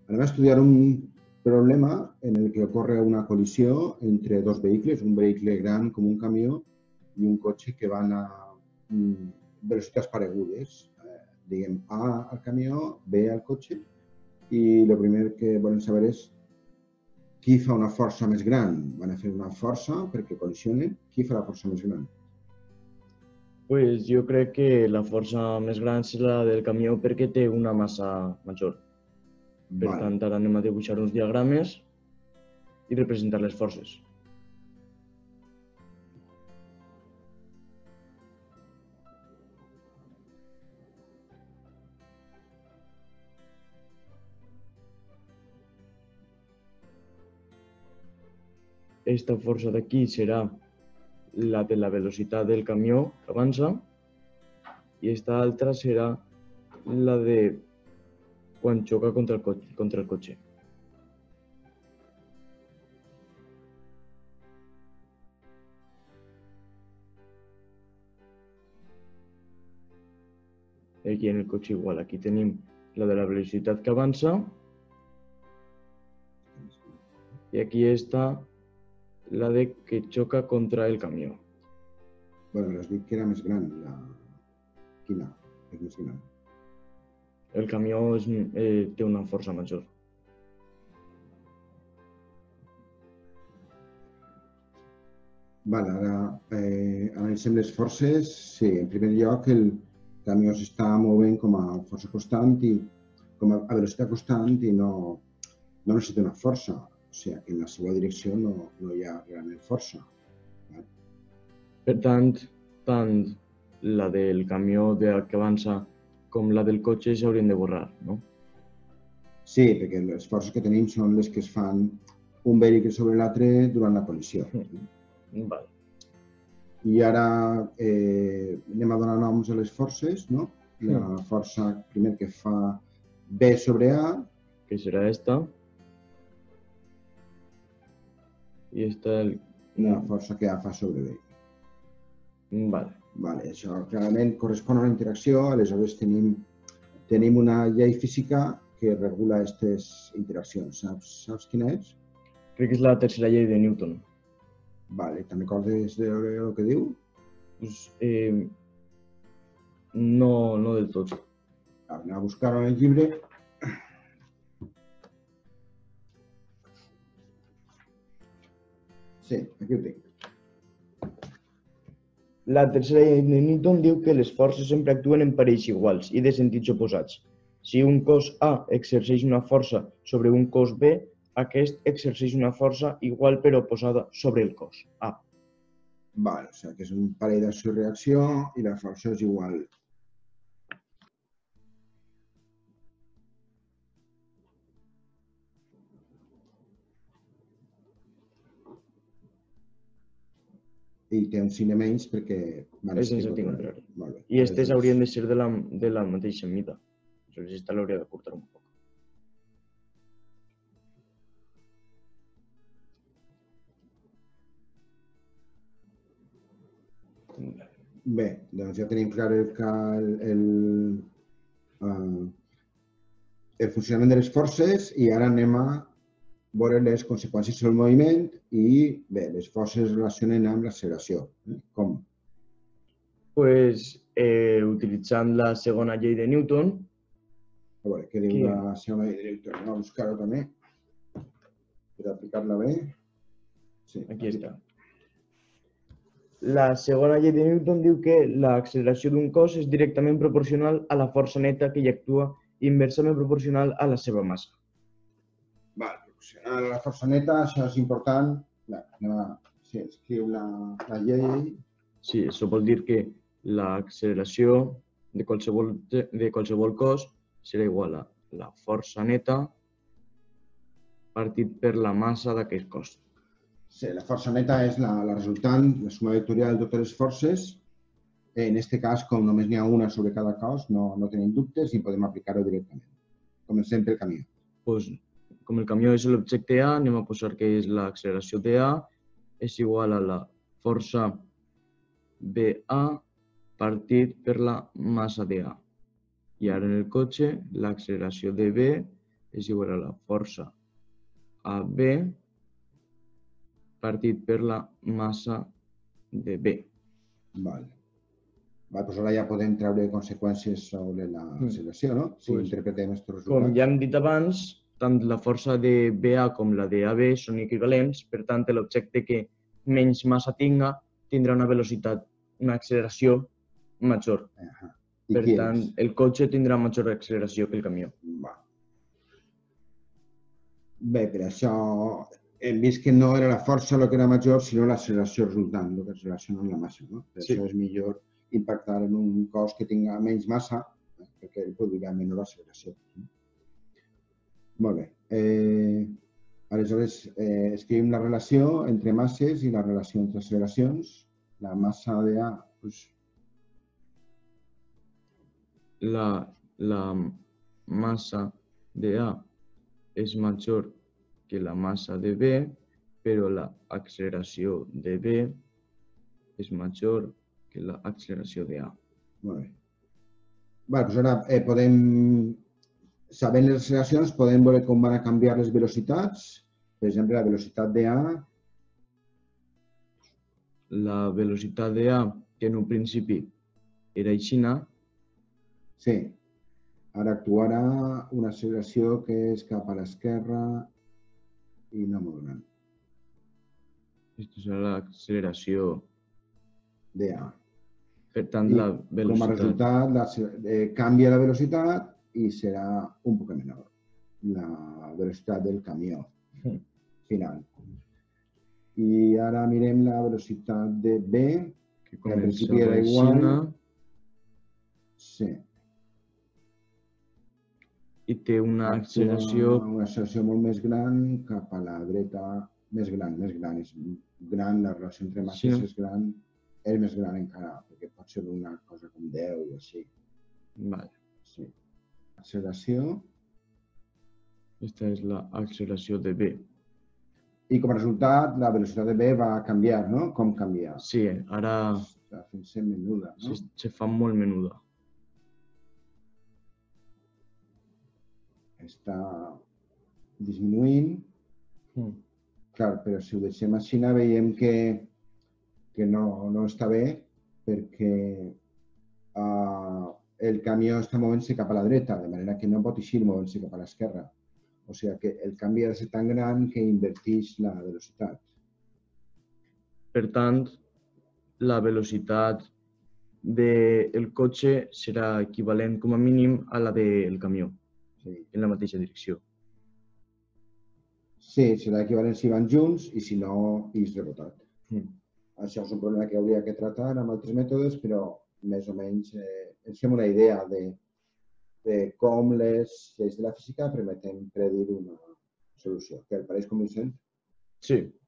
Anem a estudiar un problema en el que ocurre una colisión entre dos vehículos, un vehículo gran como un camión y un coche que van a velocitats paregudes. Diguem A al camió, B al cotxe, i el primer que volem saber és qui fa una força més gran. Van a fer una força perquè col·lisionen. Qui fa la força més gran? Pues jo crec que la força més gran serà la del camió perquè té una massa major. Per tant, ara anem a dibuixar uns diagrames i representar les forces. Esta força d'aquí serà la de la velocitat del camió que avança i esta altra serà la de quan xoca contra el cotxe. Aquí en el cotxe igual, aquí tenim la de la velocitat que avança i aquí està la de que xoca contra el camió. Bueno, has dit que era més gran. Quina és més gran? El camió té una força major. Vale, ara analitzem les forces. Sí, en primer lloc, el camió s'està movent com a força constant i com a velocitat constant i no necessita una força. O sigui, que en la seva direcció no hi ha realment força. Per tant, tant la del camió que avança com la del cotxe s'haurien de borrar, no? Sí, perquè les forces que tenim són les que es fan un vehicle sobre l'altre durant la col·lisió. Vale. I ara anem a donar noms a les forces, no? La força primer que fa B sobre A. Que serà esta. I esta la força que A fa sobre B. Vale. Vale, això clarament correspon a una interacció, aleshores tenim una llei física que regula aquestes interaccions. Saps quina és? Crec que és la tercera llei de Newton. Vale, te'n recordes del que diu? Pues, no del tot. Anem a buscar-ho en el llibre. Sí, aquí ho tinc. La tercera llei de Newton diu que les forces sempre actuen en parells iguals i de sentits oposats. Si un cos A exerceix una força sobre un cos B, aquest exerceix una força igual però oposada sobre el cos A. Vale, o sigui que és un parell d'acció i reacció i la força és igual. I té un signe menys perquè... És en sentit contrari. I aquestes haurien de ser de la mateixa mida. Aleshores, aquesta l'hauria de curtar un poc. Bé, doncs ja tenim clar el funcionament de les forces i ara anem a veure les conseqüències del moviment i bé, les forces es relacionen amb l'acceleració. Com? Pues utilitzant la segona llei de Newton. A veure, què diu la segona llei de Newton? Anem a buscar-ho també per aplicar-la bé. Sí, aquí està. La segona llei de Newton diu que l'acceleració d'un cos és directament proporcional a la força neta que hi actua i inversament proporcional a la seva massa. Val, proporcional a la força neta, això és important. Escriu la llei. Sí, això vol dir que l'acceleració de qualsevol cos serà igual a la força neta partit per la massa d'aquest cos. Sí, la força neta és la resultant, la suma vectorial de totes les forces. En aquest cas, com només n'hi ha una sobre cada cos, no tenim dubtes i podem aplicar-ho directament. Comencem pel camió. Pues, com el camió és l'objecte A, anem a posar que és l'acceleració dA és igual a la força BA partit per la massa dA. I ara en el cotxe, l'acceleració dB és igual a la força AB partit per la massa de B. Vale. Doncs ara ja podem treure conseqüències sobre l'acceleració, no? Si interpretem aquests resultats. Com ja hem dit abans, tant la força de BA com la de AB són equivalents, per tant, l'objecte que menys massa tindrà una velocitat, una acceleració major. Per tant, el cotxe tindrà major acceleració que el camió. Bé, per això hem vist que no era la força el que era major, sinó l'acceleració resultant, el que es relaciona amb la massa. Per això és millor impactar en un cos que tinga menys massa, perquè produirà menor acceleració. Molt bé. Aleshores, escrivim la relació entre masses i la relació entre acceleracions. La massa de A, la massa de A és major que la massa de B, però l'acceleració de B és major que l'acceleració de A. Molt bé. Doncs ara podem, sabent les acceleracions, podem veure com van a canviar les velocitats. Per exemple, la velocitat de A. La velocitat de A, que en un principi era aixina, sí. Ara actuarà una acceleració que és cap a l'esquerra i no molt gran. Aquesta serà l'acceleració de A. Per tant, la velocitat... Com a resultat, canvia la velocitat i serà un poc menor. La velocitat del camió final. I ara mirem la velocitat de B, que en principi era igual. Sí. I té una acceleració... Una acceleració molt més gran cap a la dreta, més gran. És gran, la relació entre masses és gran, és més gran encara, perquè pot ser una cosa com 10 o així. Vale. Sí. Acceleració. Aquesta és l'acceleració de B. I com a resultat, la velocitat de B va canviar, no? Com canvia? Sí, ara... Està fent-se menuda, no? Se fa molt menuda. Està disminuint. Clar, però si ho deixem així, veiem que no està bé perquè el camió està movent-se cap a la dreta, de manera que no pot eixir movent-se cap a l'esquerra. O sigui que el canvi ha de ser tan gran que inverteix la velocitat. Per tant, la velocitat del cotxe serà equivalent com a mínim a la del camió, en la mateixa direcció. Sí, serà equivalent si van junts i si no, és rebotat. Això és un problema que hauria que tractar amb altres mètodes, però més o menys ens fem una idea de com les lleis de la física permeten predir una solució. Què et pareix convincent? Sí.